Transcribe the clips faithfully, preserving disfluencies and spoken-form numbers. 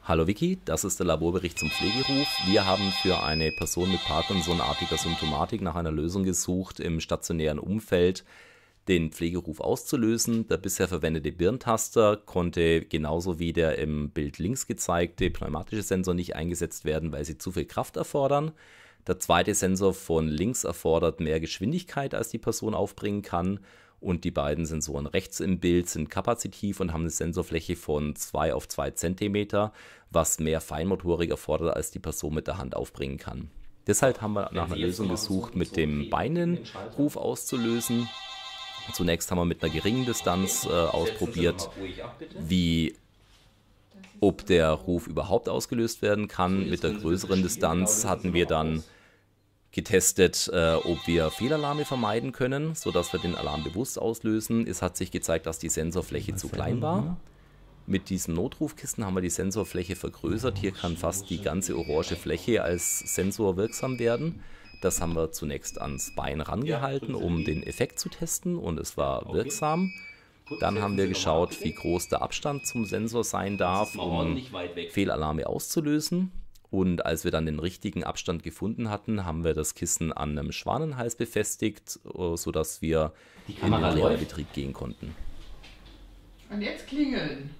Hallo Vicky, das ist der Laborbericht zum Pflegeruf. Wir haben für eine Person mit Parkinson-artiger Symptomatik nach einer Lösung gesucht, im stationären Umfeld den Pflegeruf auszulösen. Der bisher verwendete Birntaster konnte genauso wie der im Bild links gezeigte pneumatische Sensor nicht eingesetzt werden, weil sie zu viel Kraft erfordern. Der zweite Sensor von links erfordert mehr Geschwindigkeit, als die Person aufbringen kann. Und die beiden Sensoren rechts im Bild sind kapazitiv und haben eine Sensorfläche von zwei auf zwei Zentimeter, was mehr Feinmotorik erfordert, als die Person mit der Hand aufbringen kann. Deshalb haben wir nach einer Lösung gesucht, mit dem Beinenruf auszulösen. Zunächst haben wir mit einer geringen Distanz äh, ausprobiert, wie, ob der Ruf überhaupt ausgelöst werden kann. Mit der größeren Distanz hatten wir dann getestet, äh, ob wir Fehlalarme vermeiden können, sodass wir den Alarm bewusst auslösen. Es hat sich gezeigt, dass die Sensorfläche zu klein war. Mit diesem Notrufkissen haben wir die Sensorfläche vergrößert. Hier kann fast die ganze orange Fläche als Sensor wirksam werden. Das haben wir zunächst ans Bein rangehalten, um den Effekt zu testen, und es war wirksam. Dann haben wir geschaut, wie groß der Abstand zum Sensor sein darf, um Fehlalarme auszulösen. Und als wir dann den richtigen Abstand gefunden hatten, haben wir das Kissen an einem Schwanenhals befestigt, sodass wir in den Leerbetrieb gehen konnten. Und jetzt klingeln.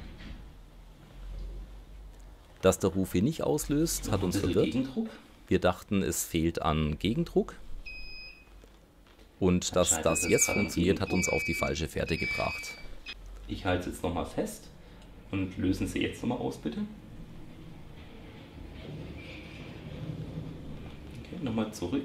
Dass der Ruf hier nicht auslöst, hat uns verwirrt. Wir dachten, es fehlt an Gegendruck. Und dass das jetzt funktioniert, hat uns auf die falsche Fährte gebracht. Ich halte es jetzt nochmal fest und lösen Sie jetzt nochmal aus, bitte. Okay, nochmal zurück.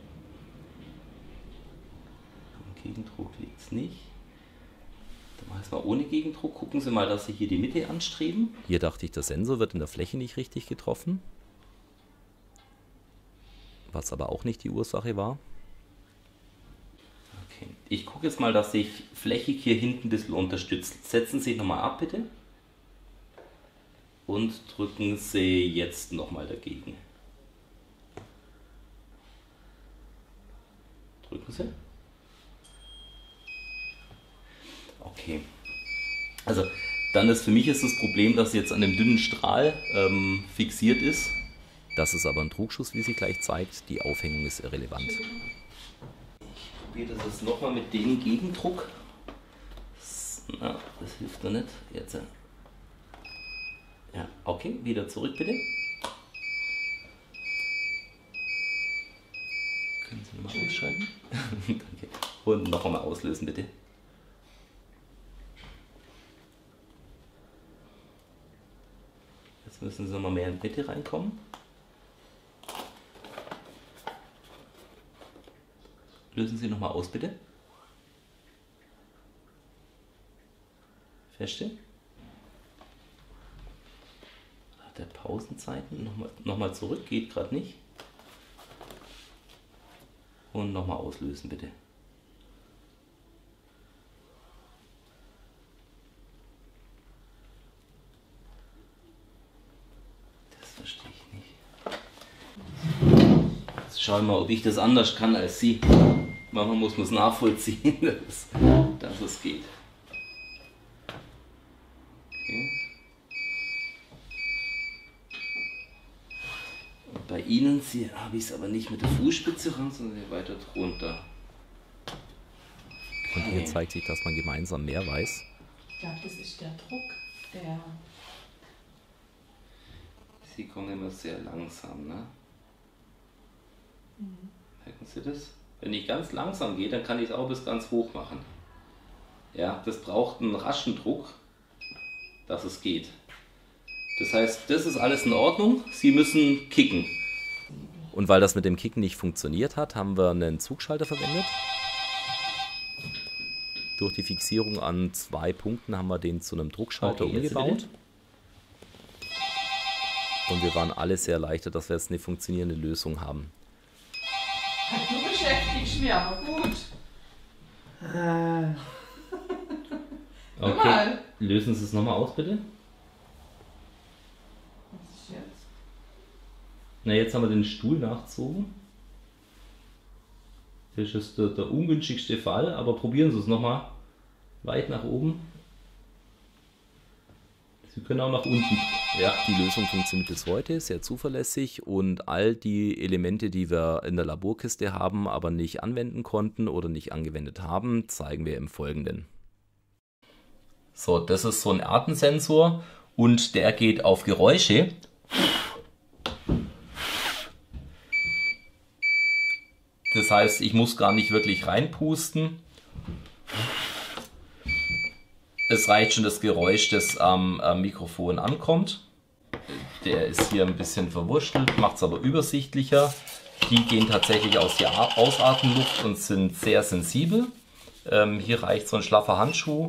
Am Gegendruck liegt es nicht. Dann machen wir es mal ohne Gegendruck. Gucken Sie mal, dass Sie hier die Mitte anstreben. Hier dachte ich, der Sensor wird in der Fläche nicht richtig getroffen. Was aber auch nicht die Ursache war. Okay. Ich gucke jetzt mal, dass sich flächig hier hinten ein bisschen unterstützt. Setzen Sie nochmal ab, bitte. Und drücken Sie jetzt nochmal dagegen. Drücken Sie. Okay. Also, dann ist für mich ist das Problem, dass jetzt an dem dünnen Strahl ähm, fixiert ist. Das ist aber ein Trugschuss, wie sie gleich zeigt. Die Aufhängung ist irrelevant. Ich probiere das jetzt nochmal mit dem Gegendruck. Na, das hilft noch nicht. Jetzt. Ja, okay, wieder zurück bitte. Können Sie nochmal ausschalten? Danke. Und noch einmal auslösen bitte. Jetzt müssen Sie nochmal mehr in die Mitte reinkommen. Lösen Sie nochmal aus, bitte. Feststellen. Hat der Pausenzeiten. Nochmal noch mal zurück, geht gerade nicht. Und nochmal auslösen, bitte. Das verstehe ich nicht. Jetzt schauen wir mal, ob ich das anders kann als Sie. Manchmal muss man es nachvollziehen, dass, dass es geht. Okay. Und bei Ihnen habe ich es aber nicht mit der Fußspitze ran, sondern weiter drunter. Und hier zeigt sich, dass man gemeinsam mehr weiß. Ich glaube, das ist der Druck, der... Sie kommen immer sehr langsam, ne? Mhm. Merken Sie das? Wenn ich ganz langsam gehe, dann kann ich es auch bis ganz hoch machen. Ja, das braucht einen raschen Druck, dass es geht. Das heißt, das ist alles in Ordnung. Sie müssen kicken. Und weil das mit dem Kicken nicht funktioniert hat, haben wir einen Zugschalter verwendet. Durch die Fixierung an zwei Punkten haben wir den zu einem Druckschalter Okay, umgebaut. Und wir waren alle sehr erleichtert, dass wir jetzt eine funktionierende Lösung haben. Du beschäftigst mich aber gut. Okay, lösen Sie es nochmal aus, bitte. Was ist jetzt? Na, jetzt haben wir den Stuhl nachgezogen. Das ist der, der ungünstigste Fall, aber probieren Sie es nochmal. Weit nach oben. Das Sie können auch nach unten. Ja. Die Lösung funktioniert bis heute sehr zuverlässig und all die Elemente, die wir in der Laborkiste haben, aber nicht anwenden konnten oder nicht angewendet haben, zeigen wir im Folgenden. So, das ist so ein Artensensor und der geht auf Geräusche. Das heißt, ich muss gar nicht wirklich reinpusten. Es reicht schon das Geräusch, das am, am Mikrofon ankommt. Der ist hier ein bisschen verwurschtelt, macht es aber übersichtlicher. Die gehen tatsächlich aus der Ausatemluft und sind sehr sensibel. Ähm, hier reicht so ein schlaffer Handschuh,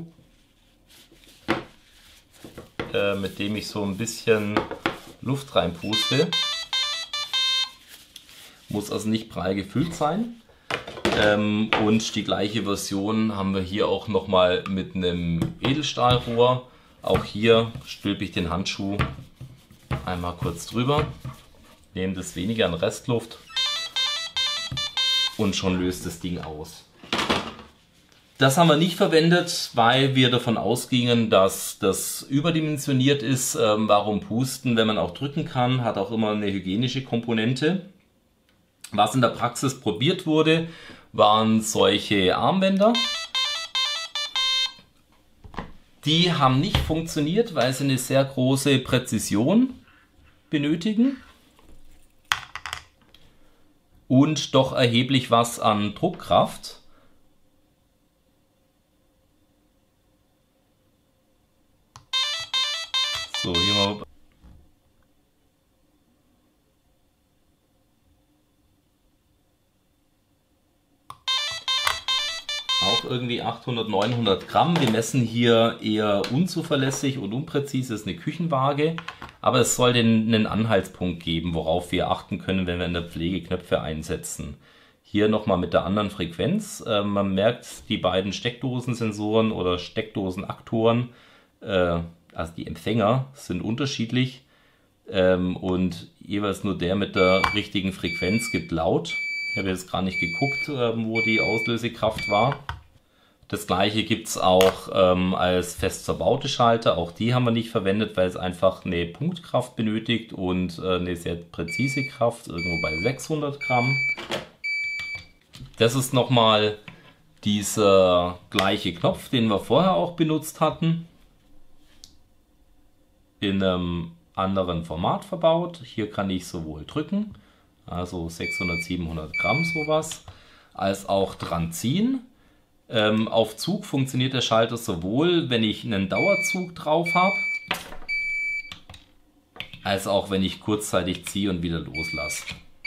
äh, mit dem ich so ein bisschen Luft reinpuste. Muss also nicht prall gefüllt sein. Ähm, und die gleiche Version haben wir hier auch nochmal mit einem Edelstahlrohr. Auch hier stülpe ich den Handschuh einmal kurz drüber, nehme das weniger an Restluft und schon löst das Ding aus. Das haben wir nicht verwendet, weil wir davon ausgingen, dass das überdimensioniert ist. Ähm, warum pusten, wenn man auch drücken kann, hat auch immer eine hygienische Komponente. Was in der Praxis probiert wurde, waren solche Armbänder. Die haben nicht funktioniert, weil sie eine sehr große Präzision benötigen und doch erheblich was an Druckkraft. So, hier mal. Auch irgendwie achthundert, neunhundert Gramm. Wir messen hier eher unzuverlässig und unpräzise, das ist eine Küchenwaage. Aber es soll den, einen Anhaltspunkt geben, worauf wir achten können, wenn wir in der Pflege Knöpfe einsetzen. Hier nochmal mit der anderen Frequenz. Äh, man merkt, die beiden Steckdosensensoren oder Steckdosenaktoren, äh, also die Empfänger, sind unterschiedlich. Ähm, und jeweils nur der mit der richtigen Frequenz gibt laut. Ich habe jetzt gar nicht geguckt, äh, wo die Auslösekraft war. Das gleiche gibt es auch ähm, als fest verbaute Schalter. Auch die haben wir nicht verwendet, weil es einfach eine Punktkraft benötigt und äh, eine sehr präzise Kraft, irgendwo bei sechshundert Gramm. Das ist nochmal dieser gleiche Knopf, den wir vorher auch benutzt hatten. In einem anderen Format verbaut. Hier kann ich sowohl drücken, also sechshundert, siebenhundert Gramm sowas, als auch dran ziehen. Ähm, auf Zug funktioniert der Schalter sowohl, wenn ich einen Dauerzug drauf habe, als auch wenn ich kurzzeitig ziehe und wieder loslasse.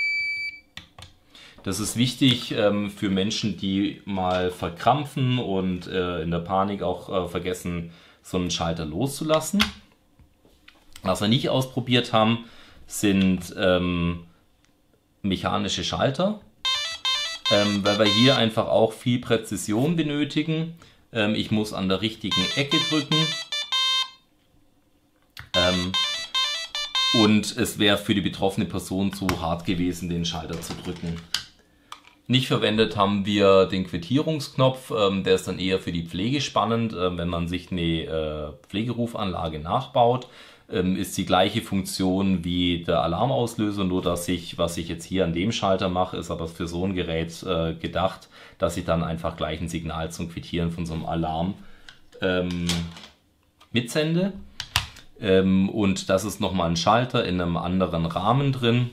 Das ist wichtig ähm, für Menschen, die mal verkrampfen und äh, in der Panik auch äh, vergessen, so einen Schalter loszulassen. Was wir nicht ausprobiert haben, sind ähm, mechanische Schalter. Ähm, weil wir hier einfach auch viel Präzision benötigen. Ähm, ich muss an der richtigen Ecke drücken. Ähm, und es wäre für die betroffene Person zu hart gewesen, den Schalter zu drücken. Nicht verwendet haben wir den Quittierungsknopf. Ähm, der ist dann eher für die Pflege spannend, äh, wenn man sich eine äh, Pflegerufanlage nachbaut. Ist die gleiche Funktion wie der Alarmauslöser, nur dass ich, was ich jetzt hier an dem Schalter mache, ist aber für so ein Gerät äh, gedacht, dass ich dann einfach gleich ein Signal zum Quittieren von so einem Alarm ähm, mitsende. Ähm, und das ist nochmal ein Schalter in einem anderen Rahmen drin.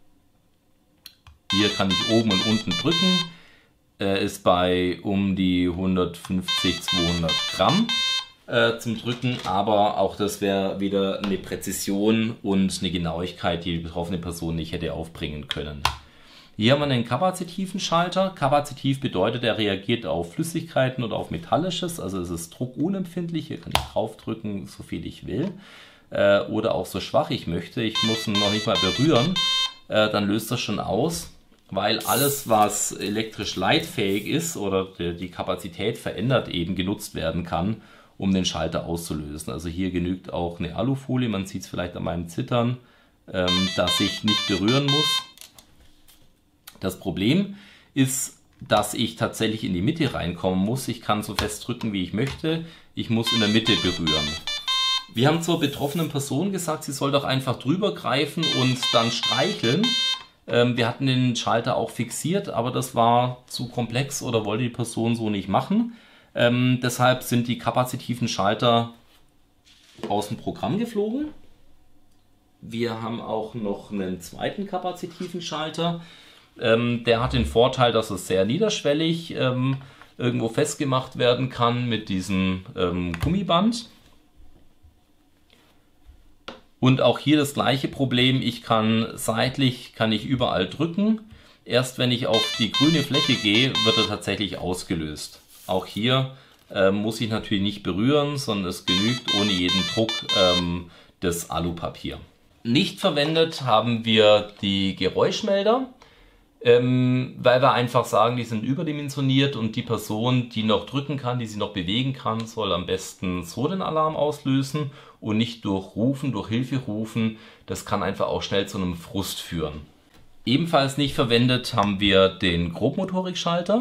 Hier kann ich oben und unten drücken. Er ist bei um die hundertfünfzig, zweihundert Gramm. Zum Drücken, aber auch das wäre wieder eine Präzision und eine Genauigkeit, die die betroffene Person nicht hätte aufbringen können. Hier haben wir einen kapazitiven Schalter. Kapazitiv bedeutet, er reagiert auf Flüssigkeiten oder auf Metallisches, also es ist druckunempfindlich. Hier kann ich draufdrücken, so viel ich will, äh, oder auch so schwach ich möchte. Ich muss ihn noch nicht mal berühren, äh, dann löst das schon aus, weil alles, was elektrisch leitfähig ist oder die Kapazität verändert, eben genutzt werden kann, um den Schalter auszulösen. Also hier genügt auch eine Alufolie, man sieht es vielleicht an meinem Zittern, ähm, dass ich nicht berühren muss. Das Problem ist, dass ich tatsächlich in die Mitte reinkommen muss. Ich kann so fest drücken, wie ich möchte. Ich muss in der Mitte berühren. Wir haben zur betroffenen Person gesagt, sie soll doch einfach drüber greifen und dann streicheln. Ähm, wir hatten den Schalter auch fixiert, aber das war zu komplex oder wollte die Person so nicht machen. Ähm, deshalb sind die kapazitiven Schalter aus dem Programm geflogen. Wir haben auch noch einen zweiten kapazitiven Schalter. Ähm, der hat den Vorteil, dass es sehr niederschwellig ähm, irgendwo festgemacht werden kann mit diesem ähm, Gummiband. Und auch hier das gleiche Problem. Ich kann seitlich, kann ich überall drücken. Erst wenn ich auf die grüne Fläche gehe, wird er tatsächlich ausgelöst. Auch hier äh, muss ich natürlich nicht berühren, sondern es genügt ohne jeden Druck ähm, das Alupapier. Nicht verwendet haben wir die Geräuschmelder, ähm, weil wir einfach sagen, die sind überdimensioniert und die Person, die noch drücken kann, die sie noch bewegen kann, soll am besten so den Alarm auslösen und nicht durch Rufen, durch Hilfe rufen. Das kann einfach auch schnell zu einem Frust führen. Ebenfalls nicht verwendet haben wir den Grobmotorikschalter.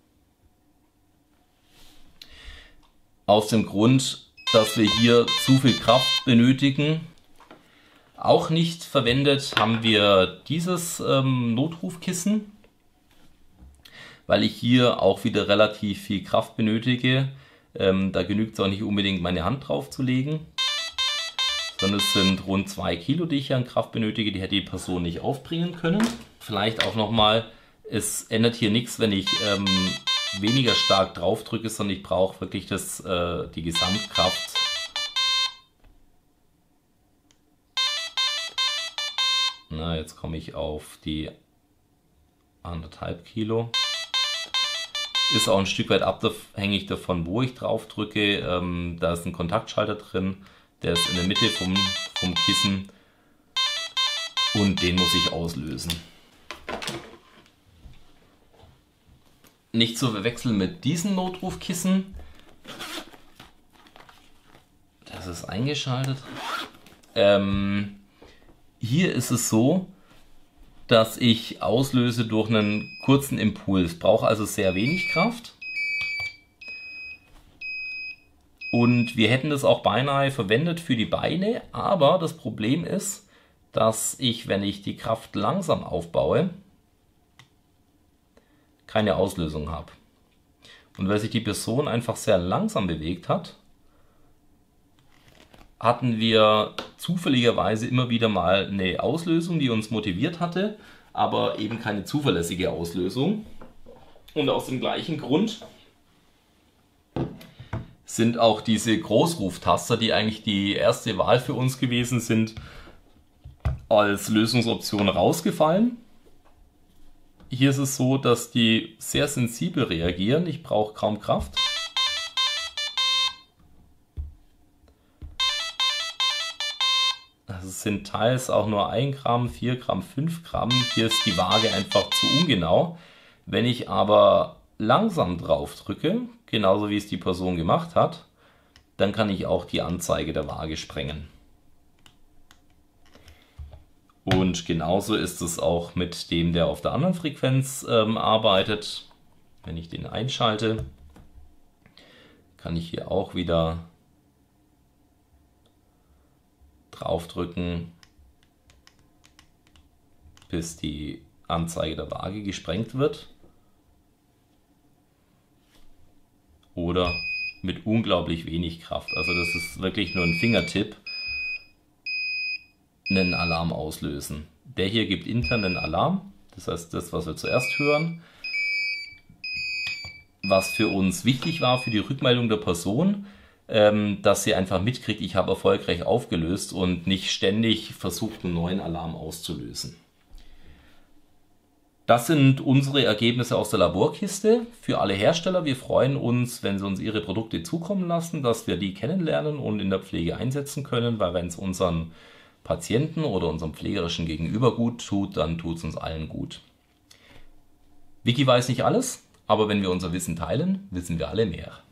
Aus dem Grund, dass wir hier zu viel Kraft benötigen. Auch nicht verwendet haben wir dieses ähm, Notrufkissen, weil ich hier auch wieder relativ viel Kraft benötige. Ähm, da genügt es auch nicht unbedingt, meine Hand drauf zu legen, sondern es sind rund zwei Kilo, die ich hier an Kraft benötige, die hätte die Person nicht aufbringen können. Vielleicht auch nochmal, es ändert hier nichts, wenn ich ähm, weniger stark drauf drücke, sondern ich brauche wirklich das, äh, die Gesamtkraft. Na, jetzt komme ich auf die anderthalb Kilo. Ist auch ein Stück weit abhängig davon, wo ich drauf drücke. Ähm, da ist ein Kontaktschalter drin, der ist in der Mitte vom, vom Kissen und den muss ich auslösen. Nicht zu verwechseln mit diesem Notrufkissen. Das ist eingeschaltet. Ähm, Hier ist es so, dass ich auslöse durch einen kurzen Impuls. Brauche also sehr wenig Kraft. Und wir hätten das auch beinahe verwendet für die Beine, aber das Problem ist, dass ich, wenn ich die Kraft langsam aufbaue, keine Auslösung habe. Und weil sich die Person einfach sehr langsam bewegt hat, hatten wir zufälligerweise immer wieder mal eine Auslösung, die uns motiviert hatte, aber eben keine zuverlässige Auslösung. Und aus dem gleichen Grund sind auch diese Großruftaster, die eigentlich die erste Wahl für uns gewesen sind, als Lösungsoption rausgefallen. Hier ist es so, dass die sehr sensibel reagieren. Ich brauche kaum Kraft. Es sind teils auch nur ein Gramm, vier Gramm, fünf Gramm. Hier ist die Waage einfach zu ungenau. Wenn ich aber langsam drauf drücke, genauso wie es die Person gemacht hat, dann kann ich auch die Anzeige der Waage sprengen. Und genauso ist es auch mit dem, der auf der anderen Frequenz ähm, arbeitet. Wenn ich den einschalte, kann ich hier auch wieder draufdrücken, bis die Anzeige der Waage gesprengt wird. Oder mit unglaublich wenig Kraft. Also das ist wirklich nur ein Fingertipp. Einen Alarm auslösen. Der hier gibt intern einen Alarm. Das heißt, das, was wir zuerst hören. Was für uns wichtig war für die Rückmeldung der Person, ähm, dass sie einfach mitkriegt, ich habe erfolgreich aufgelöst und nicht ständig versucht, einen neuen Alarm auszulösen. Das sind unsere Ergebnisse aus der Laborkiste für alle Hersteller. Wir freuen uns, wenn sie uns ihre Produkte zukommen lassen, dass wir die kennenlernen und in der Pflege einsetzen können, weil wenn es unseren Patienten oder unserem pflegerischen Gegenüber gut tut, dann tut es uns allen gut. Wiki weiß nicht alles, aber wenn wir unser Wissen teilen, wissen wir alle mehr.